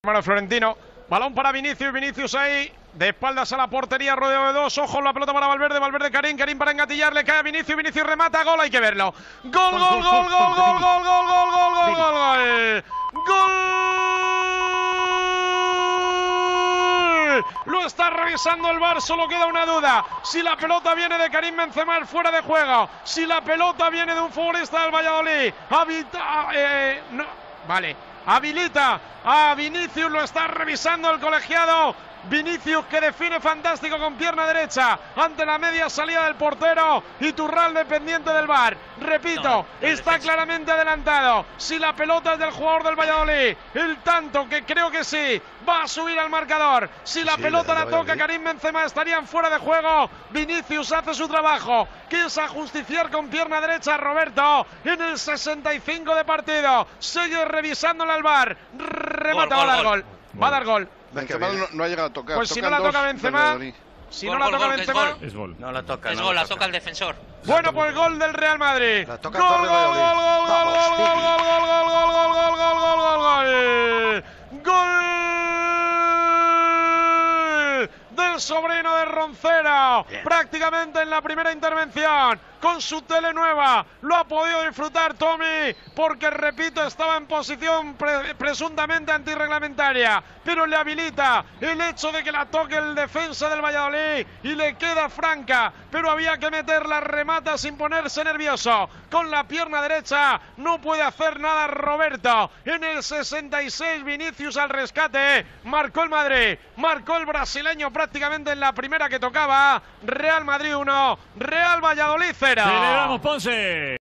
Bueno, Florentino, balón para Vinicius, Vinicius ahí, de espaldas a la portería, rodeado de dos, ojos, la pelota para Valverde, Valverde Karim, Karim para engatillar, le cae a Vinicius, Vinicius remata, gol, hay que verlo. Gol, gol, gol, gol, gol, gol, gol, gol, gol, gol, gol, gol. Gol. Lo está revisando el VAR, solo queda una duda. Si la pelota viene de Karim Benzema, fuera de juego. Si la pelota viene de un futbolista del Valladolid, no, vale. Habilita a Vinicius, lo está revisando el colegiado. Vinicius que define fantástico con pierna derecha ante la media salida del portero. Iturralde pendiente del VAR. Repito, está claramente adelantado. Si la pelota es del jugador del Valladolid, el tanto que creo que sí, va a subir al marcador. Si la pelota la toca Karim Benzema, estarían fuera de juego. Vinicius hace su trabajo, que es ajusticiar con pierna derecha a Roberto en el 65 de partido. Sigue revisándole al VAR. Remata, va a dar gol. Va a dar gol. Benzema no ha llegado a tocar. Pues si no la toca Benzema, si no la toca Benzema, es gol. No la toca. Es gol, la toca el defensor. Bueno, pues gol del Real Madrid. La toca Gol, Torre gol, Valladolid. gol, gol del sobrino de Roncero. Prácticamente en la primera intervención, con su tele nueva, lo ha podido disfrutar Tommy, porque repito, estaba en posición presuntamente antirreglamentaria, pero le habilita el hecho de que la toque el defensa del Valladolid y le queda franca, pero había que meterla, remata sin ponerse nervioso, con la pierna derecha, no puede hacer nada Roberto. En el 66 Vinicius al rescate, marcó el Madrid, marcó el brasileño prácticamente en la primera que tocaba. Real Madrid 1, Real Valladolid 0. Celebramos, Ponce.